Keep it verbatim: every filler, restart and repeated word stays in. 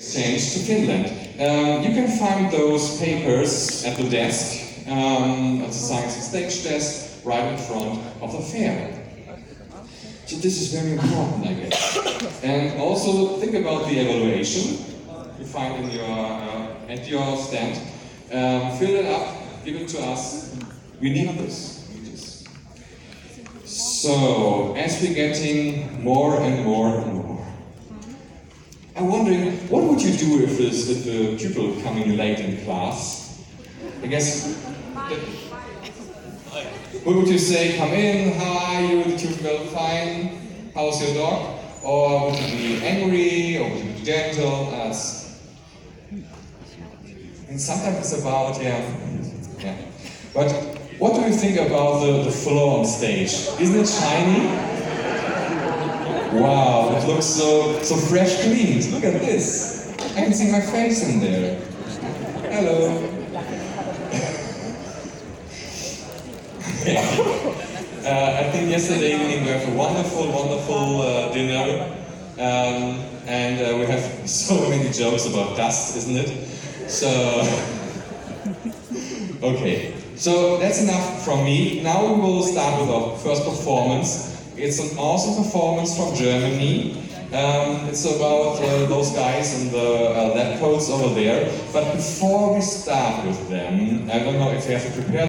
exchange to Finland. Um, you can find those papers at the desk, um, at the science exchange desk, right in front of the fair. So this is very important, I guess. And also think about the evaluation you find in your uh, at your stand. Um, fill it up, give it to us. We need this. We need this. So as we're getting more and more and more, I'm wondering, what would you do if this if the pupil coming late in class? I guess. That, what would you say? Come in. How are you? The pupil, fine. How's your dog? Or would you be angry? Or would you be gentle? As and sometimes it's about yeah, yeah. But what do you think about the, the floor on stage? Isn't it shiny? Wow, it looks so so fresh cleaned. Look at this. I can see my face in there. Hello. uh, I think yesterday evening we have a wonderful, wonderful uh, dinner. Um, and uh, we have so many jokes about dust, isn't it? So, okay. So that's enough from me. Now we will start with our first performance. It's an awesome performance from Germany. Um, it's about uh, those guys in the uh, lab coats over there. But before we start with them, I don't know if you have to prepare